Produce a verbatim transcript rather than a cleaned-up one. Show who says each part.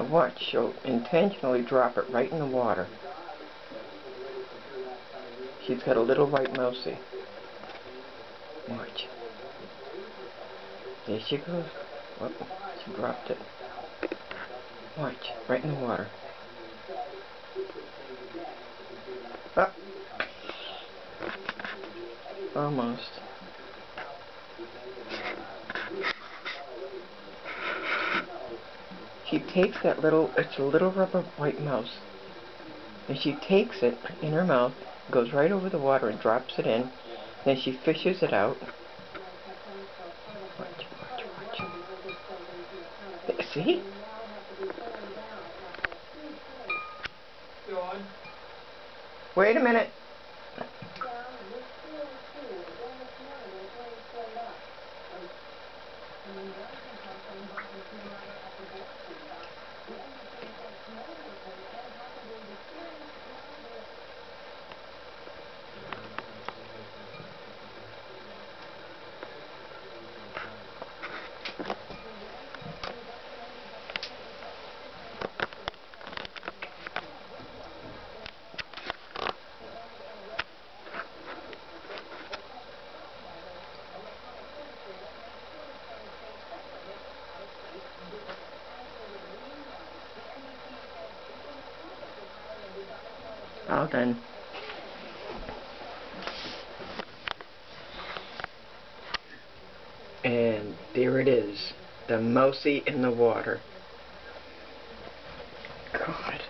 Speaker 1: Now watch, she'll intentionally drop it right in the water. She's got a little white mousey. Watch. There she goes. Whoop, she dropped it. Watch, right in the water. Up. Almost. She takes that little, it's a little rubber white mouse, and she takes it in her mouth, goes right over the water and drops it in, then she fishes it out. Watch, watch, watch. See? Wait a minute. All done. And there it is, the mousey in the water. God.